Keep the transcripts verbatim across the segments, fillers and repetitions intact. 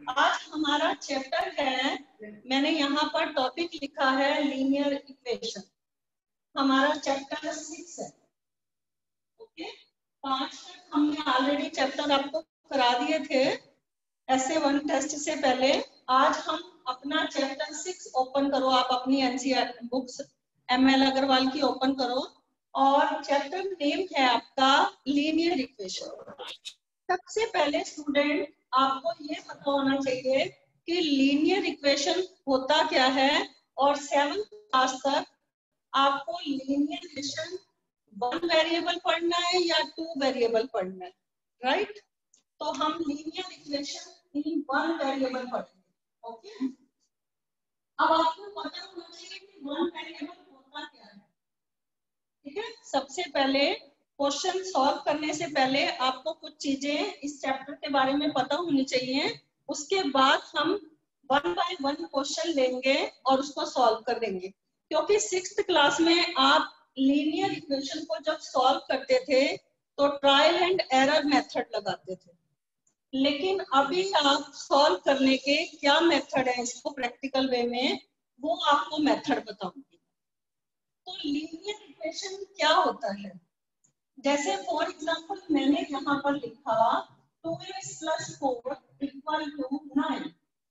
आज हमारा चैप्टर है, मैंने यहाँ पर टॉपिक लिखा है लीनियर इक्वेशन। हमारा चैप्टर सिक्स है। ओके, पांच तक हमने ऑलरेडी चैप्टर आपको करा दिए थे ऐसे वन टेस्ट से पहले। आज हम अपना चैप्टर सिक्स ओपन करो, आप अपनी NCERT books M L Agarwal की ओपन करो और चैप्टर नेम है आपका लीनियर इक्वेशन। सबसे पहले स्टूडेंट आपको ये पता होना चाहिए कि लीनियर इक्वेशन होता क्या है, और सेवन क्लास तक आपको लीनियर इक्वेशन वन वेरिएबल पढ़ना है या टू वेरिएबल पढ़ना है, राइट? तो हम linear equation in one variable पढ़ेंगे। ओके, अब आपको पता होना चाहिए कि वन वेरिएबल होता क्या है। ठीक है, सबसे पहले क्वेश्चन सॉल्व करने से पहले आपको कुछ चीजें इस चैप्टर के बारे में पता होनी चाहिए। उसके बाद हम वन बाय वन क्वेश्चन लेंगे और उसको सॉल्व कर देंगे, क्योंकि सिक्स्थ क्लास में आप लीनियर इक्वेशन को जब सॉल्व करते थे तो ट्रायल एंड एरर मेथड लगाते थे, लेकिन अभी आप सॉल्व करने के क्या मेथड है इसको प्रैक्टिकल वे में, वो आपको मेथड बताऊंगी। तो लीनियर इक्वेशन क्या होता है, जैसे फॉर एग्जांपल मैंने यहाँ पर लिखा two x plus four equal to nine.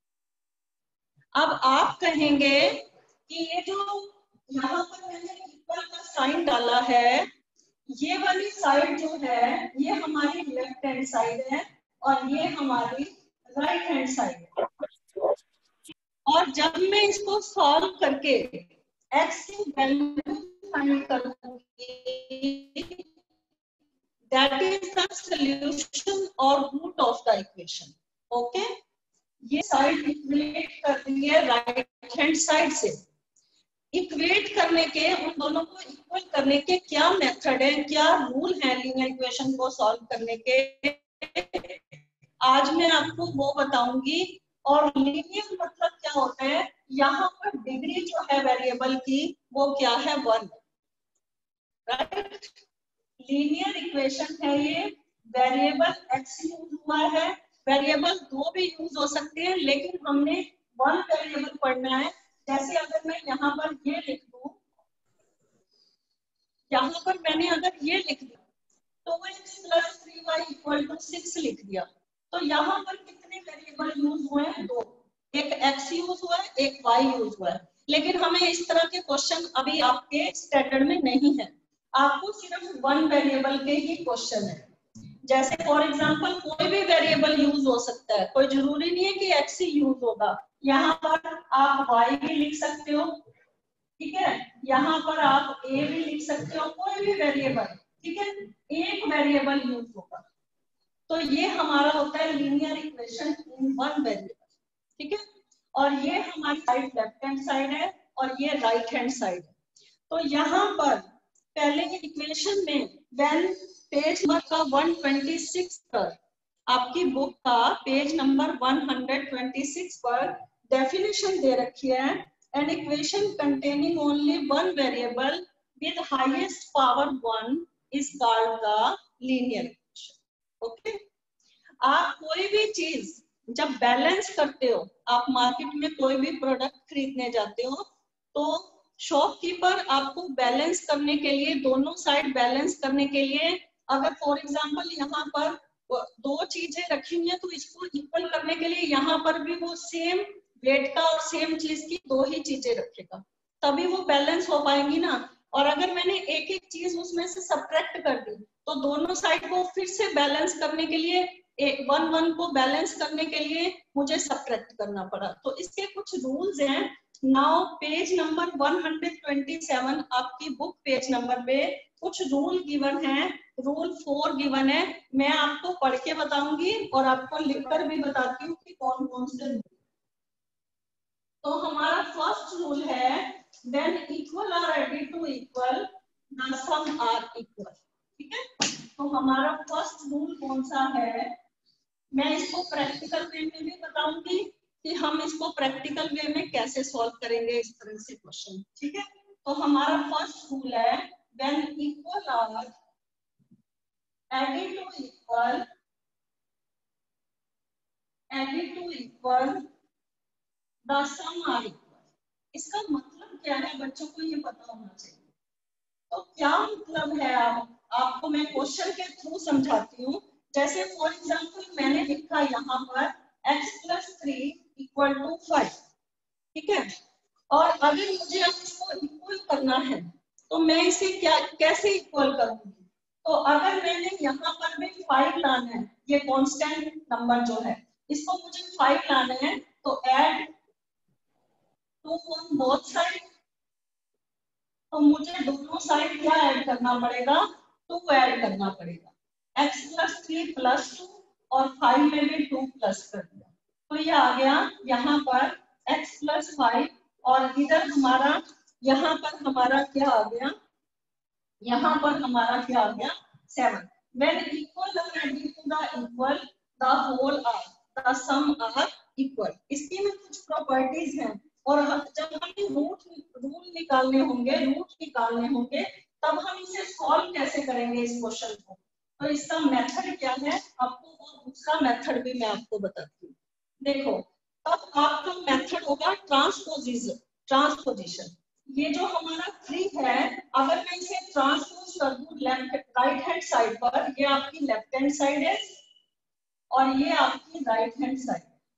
अब आप कहेंगे कि ये जो यहाँ पर मैंने इक्वल का साइन डाला है, ये वाली साइड जो है ये हमारी लेफ्ट हैंड साइड है और ये हमारी राइट हैंड साइड है। और जब मैं इसको सॉल्व करके एक्स की वैल्यू फाइंड करूंगी, that is the solution or root of the equation. Okay, ये साइड इक्वेट कर दी है राइट हैंड साइड से। इक्वेट करने के, उन दोनों को इक्वल करने के क्या मेथड है, क्या रूल है लीनियर इक्वेशन को सॉल्व करने के, आज मैं आपको वो बताऊंगी। और लीनियर मतलब क्या होता है, यहाँ पर डिग्री जो है वेरिएबल की वो क्या है, वन, राइट? लीनियर इक्वेशन है ये, वेरिएबल एक्स यूज हुआ है। वेरिएबल दो भी यूज हो सकते हैं, लेकिन हमने वन वेरिएबल पढ़ना है। जैसे अगर मैं यहाँ पर ये लिख दूं, यहाँ पर मैंने अगर ये लिख दिया two x plus three y equal to six लिख दिया, तो यहाँ पर कितने वेरिएबल यूज हुए हैं, दो। एक एक्स यूज हुआ है, एक वाई यूज हुआ है। लेकिन हमें इस तरह के क्वेश्चन अभी आपके स्टैंडर्ड में नहीं है, आपको सिर्फ वन वेरिएबल के ही क्वेश्चन है। जैसे फॉर एग्जांपल कोई भी वेरिएबल यूज हो सकता है, कोई जरूरी नहीं है कि एक्स ही यूज होगा। यहाँ पर आप वाई भी लिख सकते हो, ठीक है, यहाँ पर आप ए भी लिख सकते हो, कोई भी वेरिएबल, ठीक है, एक वेरिएबल यूज होगा। तो ये हमारा होता है linear equation in one variable, ठीक है। और ये हमारी साइड लेफ्ट हैंड साइड है और ये राइट हैंड साइड है। तो यहाँ पर पहले इक्वेशन में व्हेन पेज नंबर का वन ट्वेंटी सिक्स पर, आपकी बुक का page number one twenty six पर डेफिनेशन दे रखी है, an equation containing only one variable with highest power one is called the linear equation. Okay, आप कोई भी चीज जब बैलेंस करते हो, आप मार्केट में कोई भी प्रोडक्ट खरीदने जाते हो, तो शॉपकीपर आपको बैलेंस करने के लिए, दोनों साइड बैलेंस करने के लिए, अगर फॉर एग्जांपल यहाँ पर दो चीजें रखी हुई है तो इसको इक्वल करने के लिए यहाँ पर भी वो सेम वेट का और सेम चीज की दो ही चीजें रखेगा, तभी वो बैलेंस हो पाएंगी ना। और अगर मैंने एक एक चीज उसमें से सब्ट्रैक्ट कर दी तो दोनों साइड को फिर से बैलेंस करने के लिए, एक वन वन को बैलेंस करने के लिए मुझे सब्ट्रैक्ट करना पड़ा। तो इसके कुछ रूल्स हैं। Now page number one twenty seven, आपकी बुक पेज नंबर पे कुछ रूल गिवन है, रूल फोर गिवन है। मैं आपको पढ़ के बताऊंगी और आपको लिखकर भी बताती हूँ कि कौन कौन से रूल। तो हमारा फर्स्ट रूल है, when equal are added to equal the sum are equal, ठीक है। तो हमारा फर्स्ट रूल कौन सा है, मैं इसको प्रैक्टिकल वे में भी बताऊंगी कि हम इसको प्रैक्टिकल वे में कैसे सॉल्व करेंगे इस तरह से क्वेश्चन, ठीक है। तो हमारा फर्स्ट रूल है, when equal are added to equal any two equal the sum are equal. इसका मतलब क्या है बच्चों को ये पता होना चाहिए। तो क्या मतलब है, आप आपको मैं क्वेश्चन के थ्रू समझाती हूँ। जैसे फॉर एग्जांपल मैंने लिखा यहाँ पर x plus three equal to five, ठीक है। और अगर मुझे अब इसको इक्वल करना है तो मैं इसे क्या कैसे इक्वल करूंगी? तो अगर मैंने यहाँ पर भी फाइव लाना है, ये कांस्टेंट नंबर जो है इसको मुझे फाइव लाना है, तो add two on both side. तो मुझे दोनों साइड क्या ऐड करना पड़ेगा? टू ऐड करना पड़ेगा। x plus three plus two और फाइव में भी टू प्लस कर दिया, तो ये आ गया यहाँ पर x प्लस फाइव, और इधर हमारा यहाँ पर हमारा क्या आ गया? यहाँ पर हमारा क्या आ गया? Seven. When equal are added to the equal, the whole are the sum are equal। इसकी में कुछ प्रॉपर्टीज हैं, और जब हमें रूट रूल निकालने होंगे रूट निकालने होंगे तब हम इसे सॉल्व कैसे करेंगे इस क्वेश्चन को। तो इसका मेथड क्या है आपको, और दूसरा मेथड भी मैं आपको बताती हूँ। देखो, अब आपका मेथड होगा ट्रांसपोजिशन। ट्रांसपोजिशन ये जो हमारा थ्री है, अगर मैं इसे ट्रांसपोज कर दूं लेफ्ट राइट हैंड साइड पर, ये आपकी लेफ्ट हैंड साइड है और ये आपकी राइट हैंड साइड।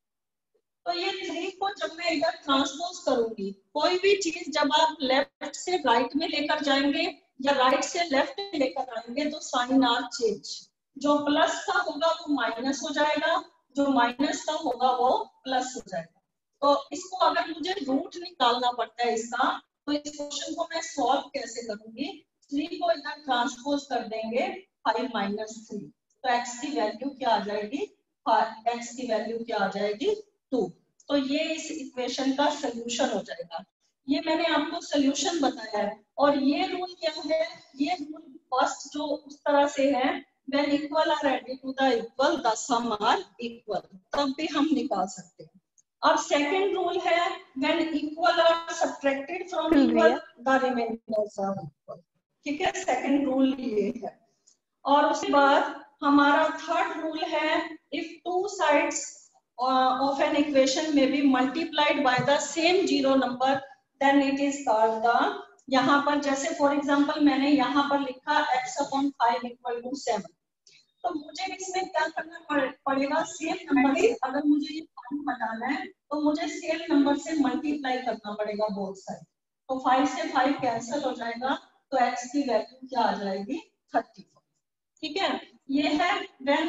तो ये थ्री को जब मैं इधर ट्रांसपोज करूंगी, कोई भी चीज जब आप लेफ्ट से राइट में लेकर जाएंगे या राइट से लेफ्ट में लेकर आएंगे तो साइन आर चेंज। जो प्लस का होगा वो माइनस हो जाएगा, जो माइनस का होगा वो प्लस हो जाएगा। तो इसको अगर मुझे रूट निकालना पड़ता है इसका, तो इस क्वेश्चन को मैं सॉल्व कैसे करूंगी? थ्री को इधर ट्रांसपोज कर देंगे फाइव माइनस थ्री, तो एक्स की वैल्यू क्या आ जाएगी? एक्स की वैल्यू क्या आ जाएगी? टू। तो ये इस इक्वेशन का सोल्यूशन हो जाएगा। ये मैंने आपको सोल्यूशन बताया है। और ये रूल क्या है? ये रूल फर्स्ट जो उस तरह से है, when equal are added to the equal the sum are equal, तब भी हम निकाल सकते हैं। अब सेकंड रूल है when equal are subtracted from equal the remainders are equal, ठीक है। सेकंड रूल ये है। और उसके बाद हमारा थर्ड रूल है if two sides uh, of an equation may be multiplied by the same zero number then it is called the, यहाँ पर जैसे फॉर एग्जांपल मैंने यहाँ पर लिखा x upon five equal to seven, तो मुझे इसमें क्या करना पड़ेगा? सेम नंबर से, अगर मुझे ये फाइव बताना है तो मुझे सेम नंबर से मल्टीप्लाई करना पड़ेगा बोथ साइड। तो फाइव से फाइव कैंसिल हो जाएगा, तो x की वैल्यू क्या आ जाएगी? थर्टी फोर, ठीक है। ये है when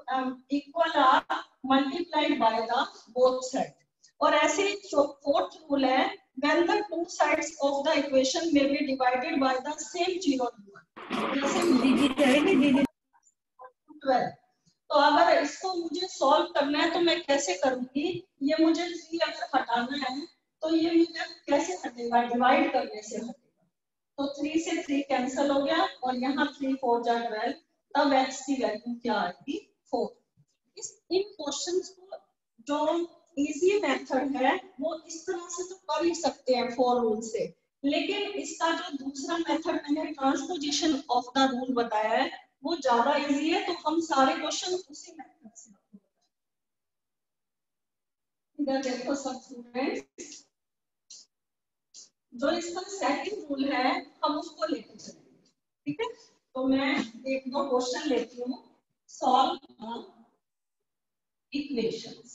equal are multiplied by the both sides। और ऐसे जो फोर्थ रूल है when the two sides of the equation may be divided by the same zero number। जैसे दीदी करेंगे दीदी ट्वेल्व, तो अगर इसको मुझे सॉल्व करना है तो मैं कैसे करूंगी? ये मुझे थ्री अगर हटाना है तो ये मुझे कैसे हटेगा? डिवाइड करने से हटेगा। तो थ्री से थ्री कैंसिल हो गया और यहाँ थ्री फोर जा ट्वेल्व, तब x की वैल्यू क्या आएगी? फोर। इस इन क्वेश्चंस को जो इजी मेथड है वो इस तरह से तो कर ही सकते हैं फोर रूल से, लेकिन इसका जो दूसरा मेथड मैंने ट्रांसपोजिशन ऑफ द रूल बताया है वो ज्यादा इजी है। तो हम सारे क्वेश्चन उसी मेथड से इधर देखो सब स्टूडेंट्स, जो इसका सेकंड रूल है हम उसको लेके चलेंगे, ठीक है। तो मैं एक दो क्वेश्चन लेती हूँ। Solve equations.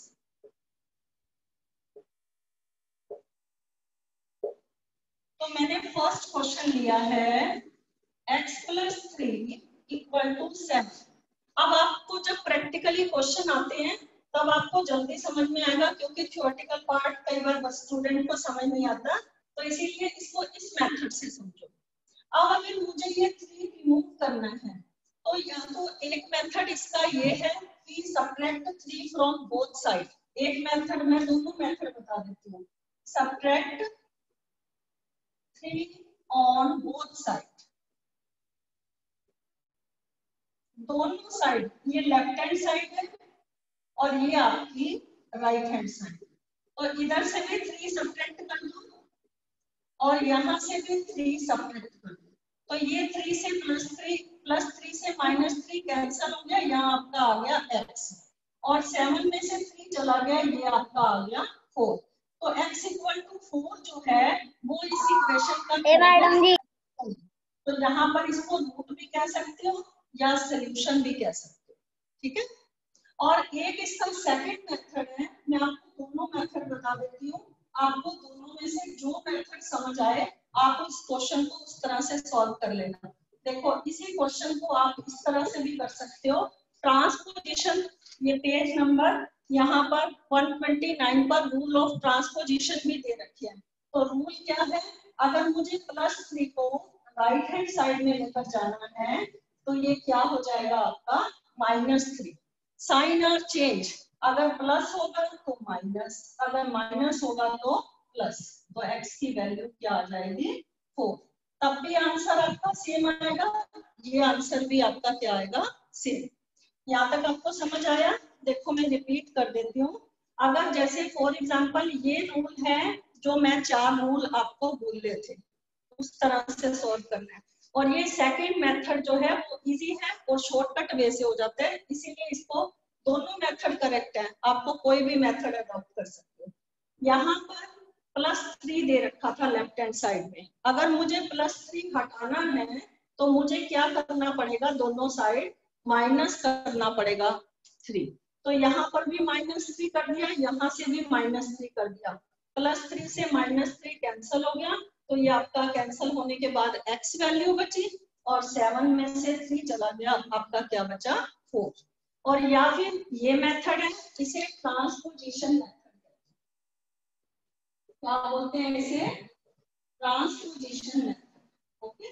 तो मैंने फर्स्ट क्वेश्चन लिया है x plus three equal to seven. अब आपको जब प्रैक्टिकली क्वेश्चन आते हैं तब आपको जल्दी समझ में आएगा, क्योंकि थ्योरेटिकल पार्ट कई बार स्टूडेंट को समझ नहीं आता, तो इसीलिए इसको इस मेथड से समझो। अब अगर मुझे ये थ्री रिमूव करना है तो या तो एक मेथड इसका ये है कि subtract three from both side. एक मेथड मैं दोनों मेथड बता देती हूँ। Subtract three on both side, दोनों साइड, ये लेफ्ट हैंड साइड है और ये आपकी राइट हैंड साइड। और इधर से भी थ्री सब्ट्रैक्ट कर दो और यहाँ से भी थ्री सब्ट्रैक्ट कर दो, तो ये थ्री से प्लस थ्री प्लस थ्री से माइनस थ्री कैंसिल हो गया, यहाँ आपका आ गया x। और सेवन में से थ्री चला चला गया, ये आपका आ गया फोर। तो x इक्वल टू फोर जो है वो इस इक्वेशन का मैडम जी, तो यहाँ पर इसको रूट भी कह सकते हो या सोल्यूशन भी कह सकते हो, ठीक है। और एक इसका सेकंड मेथड है, मैं आपको दोनों मेथड बता देती हूँ, आपको दोनों में से जो मेथड समझ आए आप इस क्वेश्चन को उस तरह से सॉल्व कर लेना। देखो इसी क्वेश्चन को आप इस तरह से भी कर सकते हो, ट्रांसपोजिशन, ये पेज नंबर यहाँ पर वन ट्वेंटी नाइन पर रूल ऑफ ट्रांसपोजिशन भी दे रखे हैं। तो रूल क्या है, अगर मुझे प्लस थ्री को राइट हैंड साइड में लेकर जाना है तो ये क्या हो जाएगा आपका माइनस थ्री। साइन और चेंज, अगर प्लस होगा तो माइनस, अगर माइनस होगा तो प्लस, तो x की वैल्यू क्या आ जाएगी फोर। तब भी आंसर आपका सेम आएगा, ये आंसर भी आपका क्या आएगा सेम। यहाँ तक आपको समझ आया? देखो मैं रिपीट कर देती हूँ, अगर जैसे फॉर एग्जांपल ये रूल है जो मैं चार रूल आपको बोल रहे थे उस तरह से सॉल्व करना है, और ये सेकंड मेथड जो है वो इजी है और शॉर्टकट वे से हो जाता है, इसीलिए इसको दोनों मेथड करेक्ट है, आपको कोई भी मेथड अडॉप्ट कर सकते हो। यहाँ पर प्लस थ्री दे रखा था लेफ्ट हैंड साइड में, अगर मुझे प्लस थ्री हटाना है तो मुझे क्या करना पड़ेगा, दोनों साइड माइनस करना पड़ेगा थ्री। तो यहाँ पर भी माइनस थ्री कर दिया, यहाँ से भी माइनस थ्री कर दिया, प्लस थ्री से माइनस थ्री कैंसिल हो गया, तो ये आपका कैंसिल होने के बाद x वैल्यू बची और सेवन में से थ्री चला गया, आपका क्या बचा फोर। और या फिर ये मेथड है, इसे ट्रांसपोजिशन मेथड क्या बोलते हैं, इसे ट्रांसपोजिशन मेथड। ओके,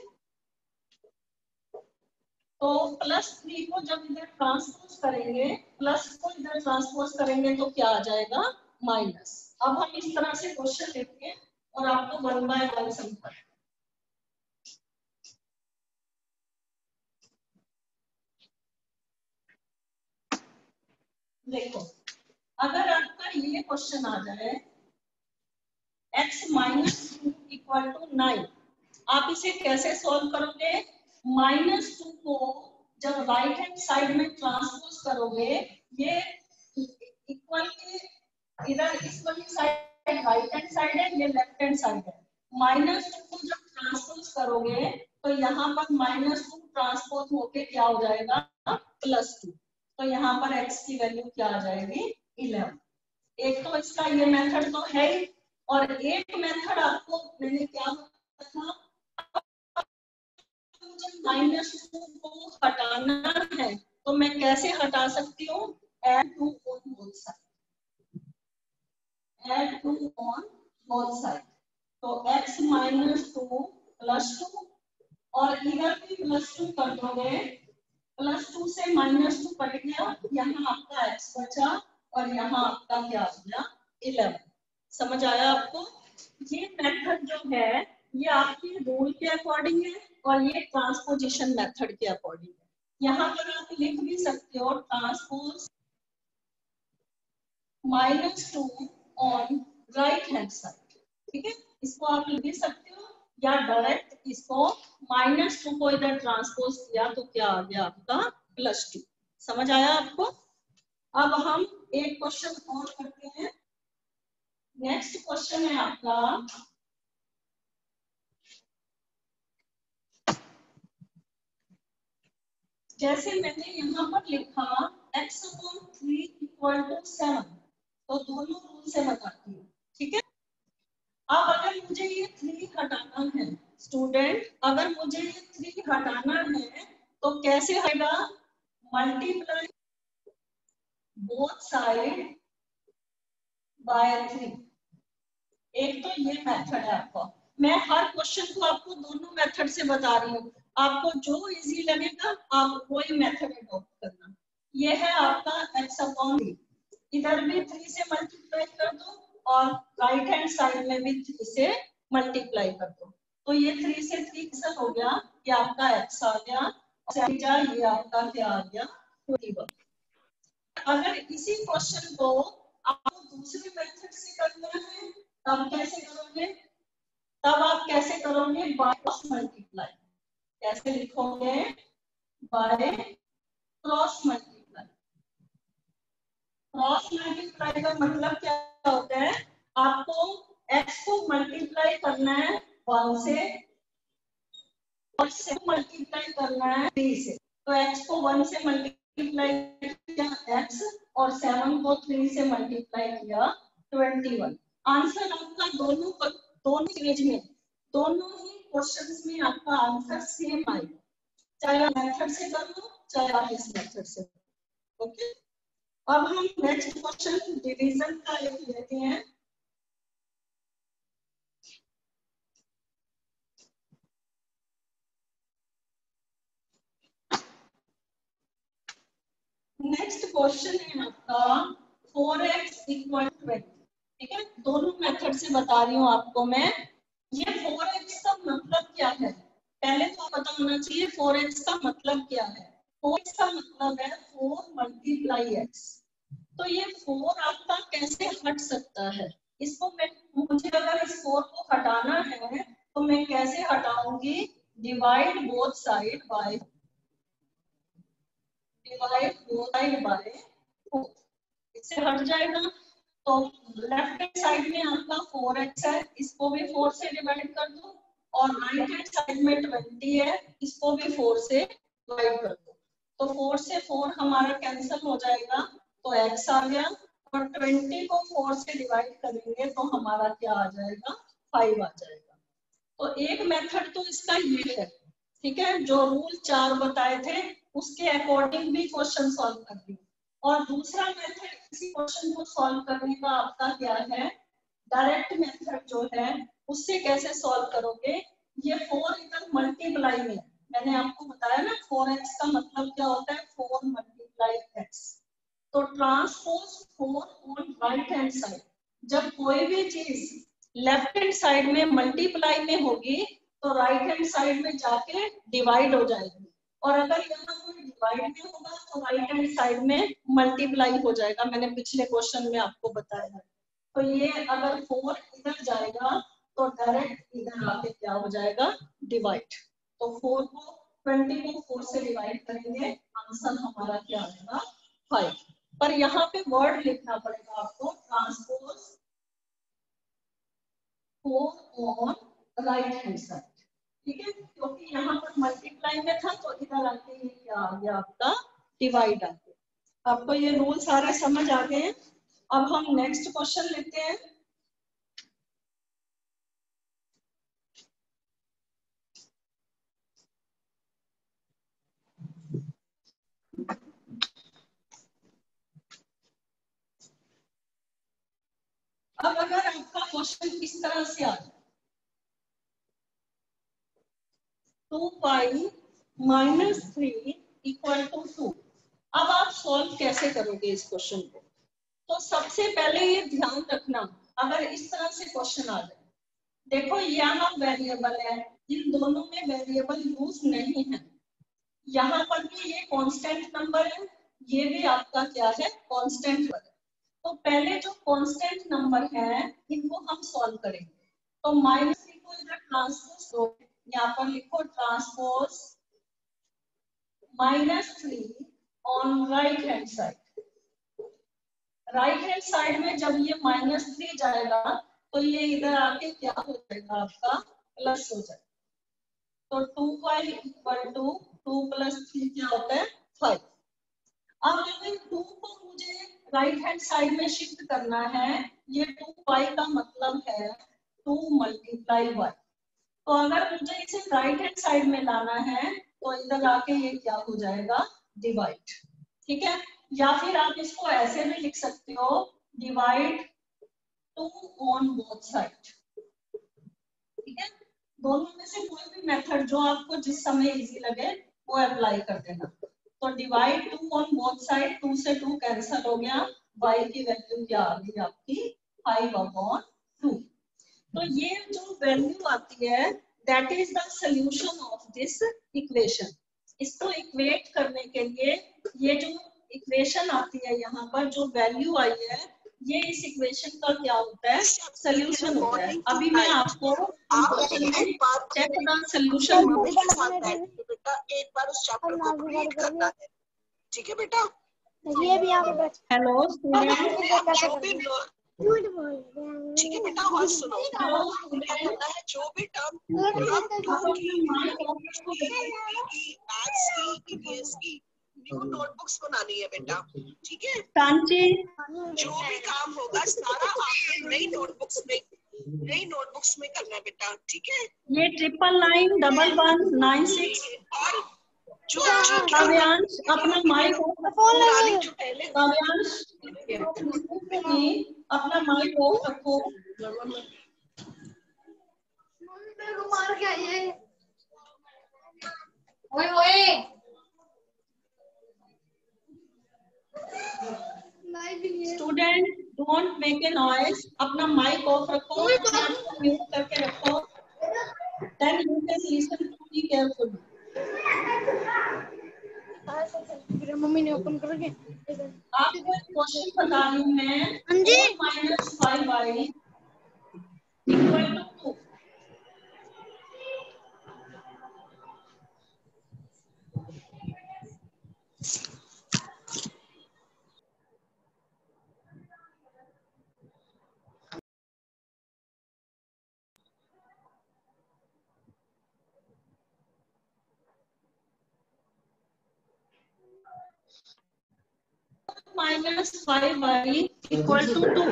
तो प्लस थ्री को जब इधर ट्रांसपोज करेंगे, प्लस को इधर ट्रांसपोज करेंगे तो क्या आ जाएगा माइनस। अब हम इस तरह से क्वेश्चन लेते हैं और आपको वन बाय वन समझाएं। देखो अगर आपका ये क्वेश्चन आ जाए x minus two equal to nine, आप इसे कैसे सॉल्व करोगे, माइनस टू को जब राइट हैंड साइड में ट्रांसपोज करोगे, ये इक्वल के इधर इस वाली साइड राइट हैंड साइड है, ये लेफ्ट हैंड साइड है, माइनस टू को जब ट्रांसपोज करोगे तो यहाँ पर माइनस टू ट्रांसपोज होके क्या हो जाएगा प्लस टू, तो यहाँ पर x की वैल्यू क्या आ जाएगी इलेवन। एक तो इसका ये मेथड तो है ही, और एक मेथड आपको मैंने क्या बताया था, मुझे माइनस टू को हटाना है तो मैं कैसे हटा सकती हूँ, add two on both side, add two on both side, तो x minus two plus two और इधर भी प्लस टू कर दोगे, प्लस टू से माइनस टू कट गया, यहाँ आपका x बचा और यहाँ आपका क्या आ गया इलेवन। समझ आया आपको? ये मेथड जो है ये आपके रूल के अकॉर्डिंग है और ये ट्रांसपोजिशन मेथड के अकॉर्डिंग है। यहाँ पर आप लिख भी सकते हो transpose minus two on right hand side, ठीक है, इसको आप लिख भी सकते हो, या डायरेक्ट इसको माइनस टू को इधर ट्रांसपोज किया तो क्या आ गया आपका प्लस टू। समझ आया आपको? अब हम एक क्वेश्चन और करते हैं। नेक्स्ट क्वेश्चन है आपका, जैसे मैंने यहाँ पर लिखा x upon three equal to seven, तो दोनों रूल से बताती हूँ, ठीक है। अब अगर मुझे ये थ्री हटाना है स्टूडेंट, अगर मुझे ये थ्री हटाना है तो कैसे हटेगा, multiply both side by three. एक तो ये मेथड है आपका, मैं हर क्वेश्चन को आपको दोनों मेथड से बता रही हूँ, आपको जो इजी लगेगा आप वही मेथड अडॉप्ट करना। ये है आपका x अपॉन थ्री, इधर भी थ्री से मल्टीप्लाई कर दो और राइट हैंड साइड में भी थ्री से मल्टीप्लाई कर दो, तो ये थ्री से थ्री कैंसिल हो गया, ये आपका x आ गया, ये आपका क्या आ गया ट्वेंटी वन। अगर इसी क्वेश्चन को आपको दूसरे मेथड से करना है तब कैसे करोगे, तब आप कैसे करोगे, बाय क्रॉस मल्टीप्लाई। कैसे लिखोगे, by cross multiply. Cross multiply का मतलब क्या होता है, आपको x को मल्टीप्लाई करना है वन से और से मल्टीप्लाई करना है थ्री से। तो x को वन से मल्टीप्लाई किया x और सेवन को थ्री से मल्टीप्लाई किया ट्वेंटी वन। आंसर आपका दोनों दोनों पेज में दोनों ही क्वेश्चंस में आपका आंसर सेम आएगा, चाहे आप मेथड से कर लो चाहे आप इस मेथड से। ओके, अब हम नेक्स्ट क्वेश्चन डिवीजन का एक लेते हैं। नेक्स्ट क्वेश्चन है आपका फोर एक्स इक्वल ट्वेंटी। ठीक है, दोनों मेथड से बता रही हूँ आपको मैं। ये फोर एक्स का मतलब क्या है, पहले तो पता होना चाहिए फोर एक्स का मतलब क्या है। फोर एक्स का मतलब है फोर मल्टीप्लाई एक्स। तो ये फोर आपका कैसे हट सकता है, इसको मैं मुझे अगर इस फोर को हटाना है तो मैं कैसे हटाऊंगी, divide both side by divide both side by four, इससे हट जाएगा। तो लेफ्ट हैंड साइड में आपका फोर एक्स है, इसको भी फोर से डिवाइड कर दो, और राइट हैंड साइड में ट्वेंटी है, इसको भी फोर से डिवाइड कर दो। तो फोर से फोर हमारा कैंसिल हो जाएगा, तो x आ गया, और ट्वेंटी को फोर से डिवाइड करेंगे तो हमारा क्या आ जाएगा, फाइव आ जाएगा। तो एक मेथड तो इसका ये है, ठीक है, जो रूल चार बताए थे उसके अकॉर्डिंग भी क्वेश्चन सॉल्व कर दिए। और दूसरा मेथड इसी क्वेश्चन को सॉल्व करने का आपका क्या है, डायरेक्ट मेथड जो है उससे कैसे सॉल्व करोगे। ये फोर इधर मल्टीप्लाई में, मैंने आपको बताया ना फोर एक्स का मतलब क्या होता है, फोर मल्टीप्लाई एक्स। तो transpose four on right hand side, जब कोई भी चीज लेफ्ट हैंड साइड में मल्टीप्लाई में होगी तो राइट हैंड साइड में जाके डिवाइड हो जाएगी, और अगर यहाँ कोई डिवाइड में होगा तो राइट हैंड साइड में मल्टीप्लाई हो जाएगा, मैंने पिछले क्वेश्चन में आपको बताया है। तो ये अगर फोर इधर जाएगा तो डायरेक्ट इधर आके क्या हो जाएगा, डिवाइड। तो फोर को ट्वेंटी को फोर से डिवाइड करेंगे, आंसर हमारा क्या आएगा, फाइव। पर यहाँ पे वर्ड लिखना पड़ेगा आपको, transpose four on right hand side. ठीक है, क्योंकि यहाँ पर मल्टीप्लाई में था तो इधर आके ये क्या आ गया आपका, डिवाइड आ गया। आपको ये रूल सारे समझ आ गए हैं। अब हम नेक्स्ट क्वेश्चन लेते हैं। अब अगर आपका क्वेश्चन इस तरह से आ जाए, two pi minus three equal to two, अब आप सॉल्व कैसे करोगे इस क्वेश्चन को। तो सबसे पहले ये ध्यान रखना, अगर इस तरह से क्वेश्चन आ जाए, देखो यहाँ वेरिएबल है, इन दोनों में वेरिएबल यूज नहीं है, यहाँ पर भी ये कांस्टेंट नंबर है, ये भी आपका क्या है, कांस्टेंट नंबर है। तो पहले जो कांस्टेंट नंबर है इनको हम सॉल्व करेंगे। तो माइनस को इधर ट्रांसपोज दो, यहाँ पर लिखो transpose minus three on right hand side. Right hand side में जब ये माइनस थ्री जाएगा तो ये इधर आके क्या हो जाएगा, आपका प्लस हो जाएगा। तो two pi equal to two plus three क्या होता है, फाइव। अब अगर टू को मुझे राइट हैंड साइड में शिफ्ट करना है, ये टू पाई का मतलब है टू मल्टीप्लाई वाई। तो अगर मुझे इसे राइट हैंड साइड में लाना है तो इधर आके ये क्या हो जाएगा, डिवाइड। ठीक है, या फिर आप इसको ऐसे भी लिख सकते हो, divide two on both side. ठीक है, दोनों में से कोई भी मेथड जो आपको जिस समय इजी लगे वो अप्लाई कर देना। तो divide two on both side, two से टू कैंसिल हो गया, y की वैल्यू क्या आ गई आपकी, फाइव अपॉन टू। तो ये जो वैल्यू आती है that is the solution of this equation. इसको इक्वेट करने के लिए ये जो इक्वेशन आती है, यहाँ पर जो वैल्यू आई है, ये इस इक्वेशन का क्या होता है, सॉल्यूशन होता है। अभी मैं आपको चेक द सॉल्यूशन बेटा एक बार उस चैप्टर को रीड करना है, ठीक है बेटा। ये भी यहाँ पे हेलो स्टूडेंट, जो भी ठीक है बेटा बात सुनो, क्या करना है जो भी टर्म हम टू की मैथ्स की ईवीएस की न्यू नोटबुक्स बनानी है बेटा, ठीक है। कांची जो भी काम होगा सारा आपने नई नोटबुक्स में नई नोटबुक्स में करना है बेटा, ठीक है। ये triple nine double one nine six. और जो काव्यांश अपना माइक पुरानी जो पहले काव्यांश अपना माइक ऑफ रखो। मार के आइए। ओए ओए student don't make a noise, अपना माइक ऑफ रखो, म्यूट करके रखो। Then you can listen to me carefully. Mummy ने ओपन कर के आपको एक क्वेश्चन बता रही हूँ मैं। हाँ जी। Minus five I equal to two. Minus five I equal to two.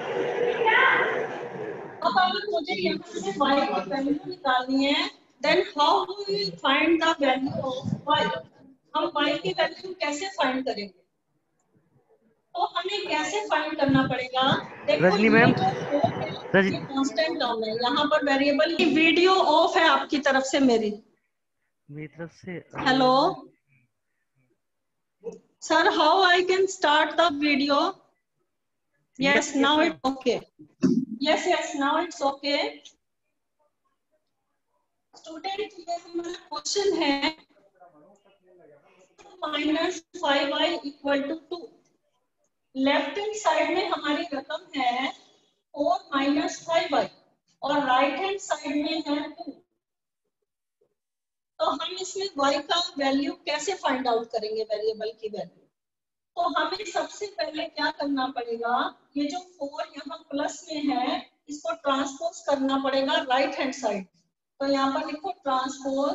अब अगर मुझे यहाँ से y की वैल्यू निकालनी है, then how do we find the value of y? हम y की वैल्यू कैसे फाइंड करेंगे? तो हमें कैसे फाइंड करना पड़ेगा? देखो रजनी मैम, ये कांस्टेंट टर्म है, यहाँ पर वेरिएबल की वीडियो ऑफ है आपकी तरफ से। मेरी मेरी तरफ से hello sir, how I can start the video? Yes now it's okay. Yes yes now it's okay. Student ये हमारा क्वेश्चन है minus five I equal to two. Left hand side में हमारी रकम है फोर माइनस फाइव आई और right hand side में है टू। तो हम इसमें y का वैल्यू कैसे फाइंड आउट करेंगे, वेरिएबल की वैल्यू? तो हमें सबसे पहले क्या करना पड़ेगा, ये जो फोर यहाँ प्लस में है इसको ट्रांसपोज करना पड़ेगा राइट हैंड साइड। तो यहाँ पर लिखो transpose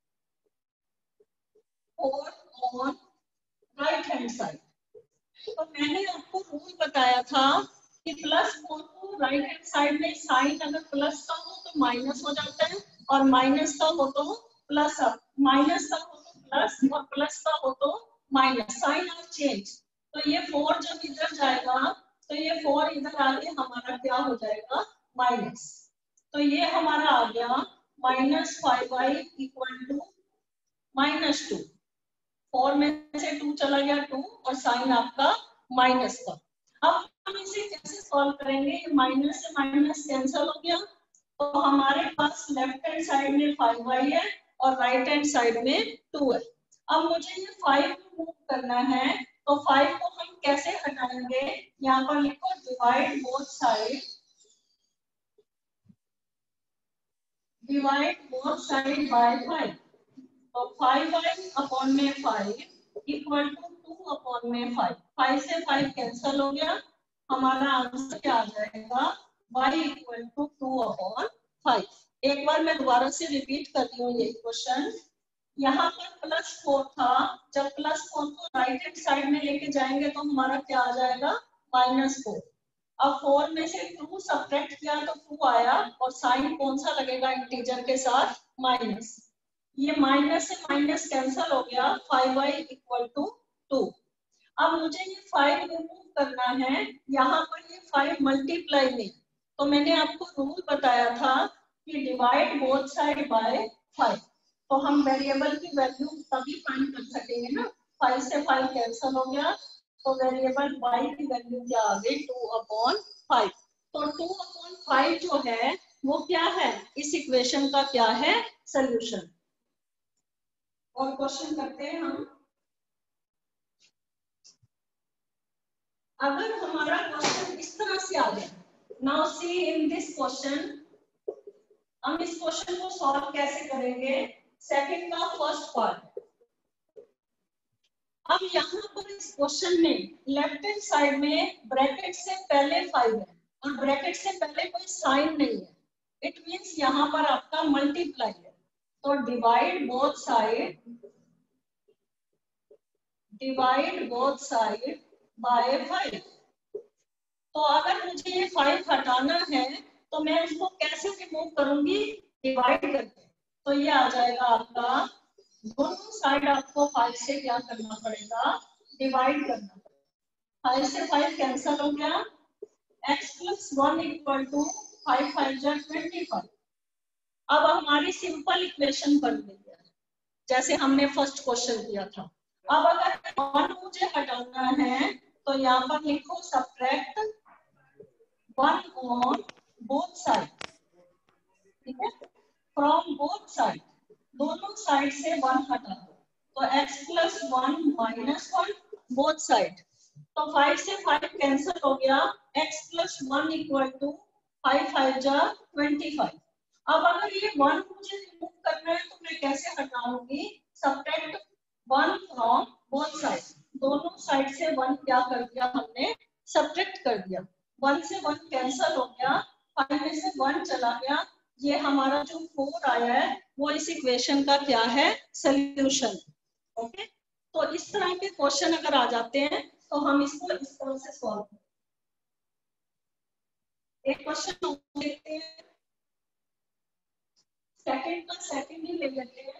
four on right hand side. तो मैंने आपको रूल बताया था कि प्लस फोर को राइट हैंड साइड में साइन अगर प्लस का हो तो माइनस हो जाता है, और माइनस का हो तो प्लस, माइनस का हो तो प्लस और प्लस का हो तो माइनस, साइन ऑफ चेंज। तो ये फोर जब इधर जाएगा तो ये फोर इधर आके हमारा क्या हो जाएगा, माइनस। तो ये हमारा आ गया minus five I equal to minus two. Four में से टू चला गया टू और साइन आपका माइनस का। अब हम इसे कैसे सॉल्व करेंगे? माइनस से माइनस कैंसिल हो गया, तो हमारे पास लेफ्ट हैंड साइड में फाइव आई है और राइट हैंड साइड में टू है। अब मुझे ये फाइव को मूव करना है, तो फाइव को हम कैसे हटाएंगे? यहाँ पर लिखो divide both side, divide both side by five. तो फाइव आई अपॉन में five equal to two upon में फाइव। फाइव से फाइव कैंसिल हो गया, हमारा आंसर क्या आ जाएगा, y equal to two upon five. एक बार मैं दोबारा से रिपीट कर रही हूँ ये क्वेश्चन। यहाँ पर प्लस फोर था, जब प्लस फोर को राइट हैंड साइड में लेके जाएंगे तो हमारा क्या आ जाएगा, माइनस फोर। अब फोर में से टू सब्ट्रैक्ट किया तो टू आया, और साइन कौन सा लगेगा इंटीजर के साथ, माइनस। ये माइनस से माइनस कैंसिल हो गया, five I equal to two. अब मुझे ये फाइव रिमूव करना है, यहाँ पर ये फाइव मल्टीप्लाई में, तो मैंने आपको रूल बताया था कि divide both side by five. तो हम वेरिएबल की वैल्यू तभी फाइंड कर सकेंगे ना, फाइव से फाइव कैंसिल हो गया, तो वेरिएबल y की वैल्यू क्या आ गई, टू अपॉन फाइव। तो टू अपॉन फाइव जो है वो क्या है, इस इक्वेशन का क्या है, सोल्यूशन। और क्वेश्चन करते हैं हम। अगर हमारा क्वेश्चन इस तरह से आ गया, now see in this question, हम इस क्वेश्चन को सॉल्व कैसे करेंगे। सेकंड का फर्स्ट पार्ट, अब यहाँ पर इस क्वेश्चन में लेफ्ट हैंड साइड में ब्रैकेट से पहले फाइव है और ब्रैकेट से पहले कोई साइन नहीं है, इट मींस यहाँ पर आपका मल्टीप्लाई है। तो divide both side, divide both side by five. तो अगर मुझे ये फाइव हटाना है तो मैं इसको कैसे रिमूव करूंगी, डिवाइड करके। तो ये आ जाएगा आपका, दोनों साइड आपको फाइव से क्या करना पड़ेगा, डिवाइड करना पड़ेगा। फाइव से फाइव कैंसल हो गया, x plus one equal to five five जा ट्वेंटी फाइव। अब हमारी सिंपल इक्वेशन बन गई है जैसे हमने फर्स्ट क्वेश्चन किया था। अब अगर वन मुझे हटाना है तो यहाँ पर लिखो subtract one on both side, ठीक है, फ्रॉम बोथ साइड, दोनों साइड से वन हटा दो। तो x plus one minus one both side, तो फाइव से फाइव कैंसिल हो गया, x plus one equal to five five जा ट्वेंटी फाइव। अब अगर ये वन मुझे रिमूव करना है तो मैं कैसे हटाऊंगी, subtract one from both side, दोनों साइड से वन क्या कर दिया हमने, सब्ट्रैक्ट कर दिया। वन से वन कैंसिल हो गया, फाइव में से वन चला गया, ये हमारा जो फोर आया है वो इस इक्वेशन का क्या है, सोल्यूशन। ओके, तो इस तरह के क्वेश्चन अगर आ जाते हैं तो हम इसको इस तरह से सॉल्व करें। एक क्वेश्चन देखते हैं, सेकंड का सेकंड ही ले लेते हैं।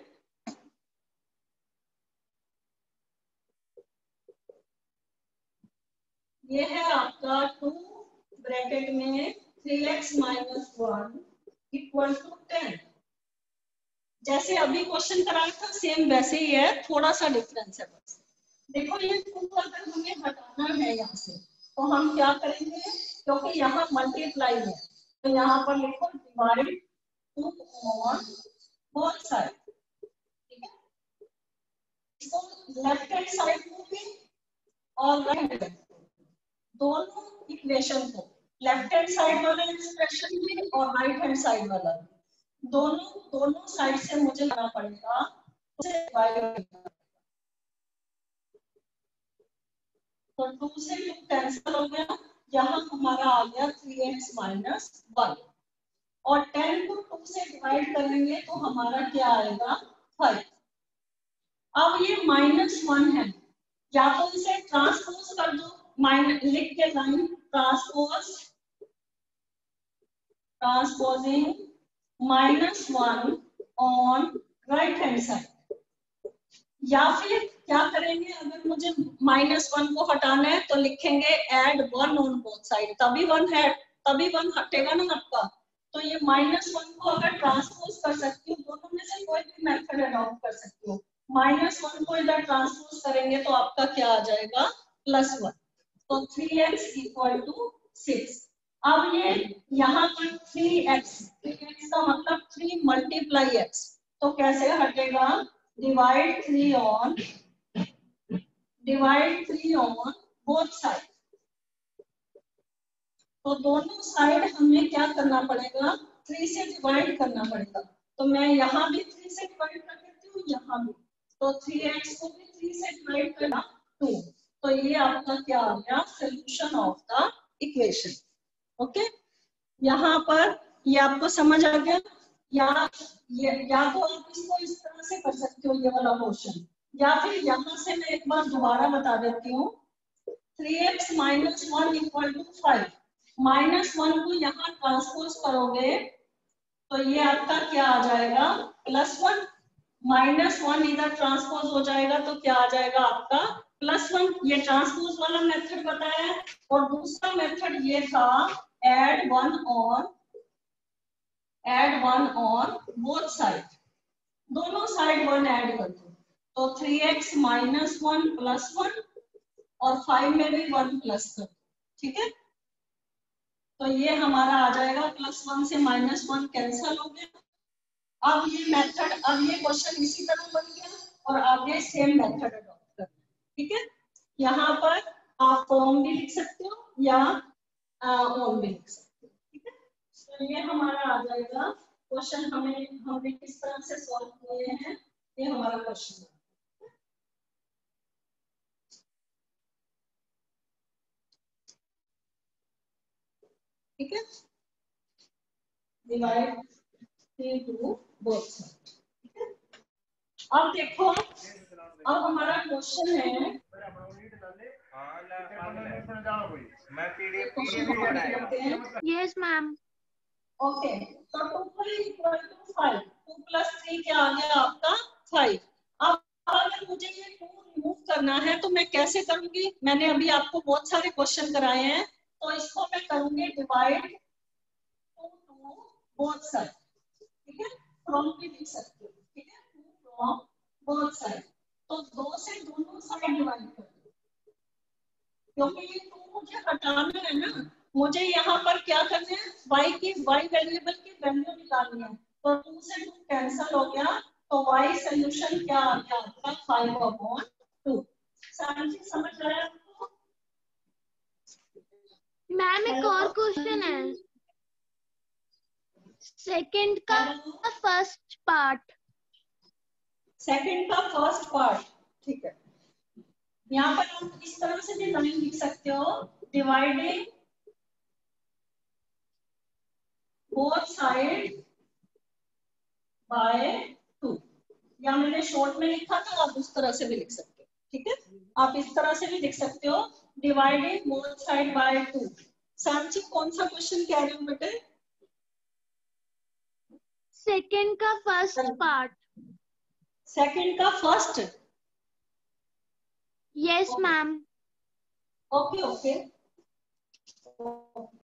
ये है आपका टू ब्रैकेट में three x minus one equal to ten. जैसे अभी क्वेश्चन कराया था सेम वैसे ही है, थोड़ा सा डिफरेंस है बस। देखो ये टू अगर हमें हटाना है यहाँ से तो हम क्या करेंगे, क्योंकि यहाँ मल्टीप्लाई है तो यहाँ पर लिखो divide two on both side, ठीक है। इसको लेफ्ट हैंड साइड को भी और राइट हैंड दोनों इक्वेशन को, लेफ्ट हैंड साइड वाला एक्सप्रेशन भी और राइट हैंड साइड वाला भी, दोनों दोनों साइड से मुझे करना पड़ेगा, उसे डिवाइड करना। तो टू से टू कैंसिल हो गया, यहाँ हमारा आ गया थ्री एक्स माइनस वन, और टेन को टू से डिवाइड करेंगे तो हमारा क्या आएगा, फाइव। अब ये माइनस वन है, या तो इसे ट्रांसपोज कर दो, माइनस लिख के line transpose, transposing minus one on right hand side. या फिर क्या करेंगे, अगर मुझे माइनस वन को हटाना है तो लिखेंगे add one on both side, तभी वन है, तभी वन हटेगा ना आपका। तो ये माइनस वन को अगर ट्रांसपोज कर सकती हूँ, दोनों में से कोई भी मेथड अडॉप्ट कर सकती हूँ। माइनस वन को इधर ट्रांसपोज करेंगे तो आपका क्या आ जाएगा, प्लस वन। तो three x equal to six. अब ये यहाँ पर थ्री एक्स, थ्री एक्स का मतलब थ्री मल्टीप्लाई एक्स, तो कैसे हटेगा, divide three on, divide three on both side. तो दोनों साइड हमें क्या करना पड़ेगा, थ्री से डिवाइड करना पड़ेगा। तो मैं यहाँ भी थ्री से डिवाइड कर देती हूँ, यहाँ भी, तो थ्री एक्स को भी थ्री से डिवाइड करना टू। तो ये आपका क्या आ गया, solution of the equation. Okay, यहाँ पर ये आपको समझ आ गया। या ये, या तो आप इसको इस तरह से कर सकते हो ये वाला क्वेश्चन, या फिर यहाँ से मैं एक बार दोबारा बता देती हूँ, three x minus one equal to five, minus one को यहाँ ट्रांसपोज करोगे तो ये आपका क्या आ जाएगा, प्लस वन। माइनस वन इधर ट्रांसपोज हो जाएगा तो क्या आ जाएगा आपका, प्लस वन। ये ट्रांसपोज वाला मेथड बताया है, और दूसरा मेथड ये था add one on, add one on both side, दोनों साइड वन ऐड कर दो। तो three x minus one plus one, और फाइव में भी वन प्लस कर दो, ठीक है। तो ये हमारा आ जाएगा, प्लस वन से माइनस वन कैंसिल हो गया। अब ये मेथड, अब ये क्वेश्चन इसी तरह बन गया, और आगे सेम मेथड अडॉप्ट करना, ठीक है। यहाँ पर आप फॉर्म भी लिख सकते हो या ऑन भी लिख सकते हो, ठीक है। तो ये हमारा आ जाएगा क्वेश्चन, हमें हमने किस तरह से सॉल्व किए हैं, ये हमारा क्वेश्चन है। ठीक है, डिवाइड इनटू बोथ साइड। ठीक है, अब देखो, अब हमारा क्वेश्चन है, यस मैम। ओके, तो two three equal to five, two plus three क्या आ गया आपका फाइव। अब अगर मुझे ये टू रिमूव करना है तो मैं कैसे करूंगी? मैंने अभी आपको बहुत सारे क्वेश्चन कराए हैं, तो इसको मैं करूंगी divide two to both side. ठीक है, फ्रॉम भी लिख सकते हो। ठीक है, टू फ्रॉम बोथ साइड, तो दो से दोनों साइड डिवाइड कर दो, क्योंकि ये टू मुझे हटाना है ना, मुझे यहाँ पर क्या करना है, y की y वेरिएबल की वैल्यू निकालनी है। तो टू से टू कैंसिल हो गया, तो y सोल्यूशन क्या आ गया आपका फाइव अपॉन टू। सारी समझ आया आपको? मैम एक और क्वेश्चन है, सेकंड का फर्स्ट पार्ट। सेकंड का फर्स्ट पार्ट, ठीक है, यहाँ पर आप इस तरह से भी लाइन लिख सकते हो, dividing both side by two, या मैंने शॉर्ट में लिखा था, आप उस तरह से भी लिख सकते हो। ठीक है, आप इस तरह से भी लिख सकते हो, dividing both side by two. Sanchi कौन सा क्वेश्चन कह रहे हो बेटे? सेकंड का फर्स्ट पार्ट। सेकंड का first? Yes ma'am. Okay okay,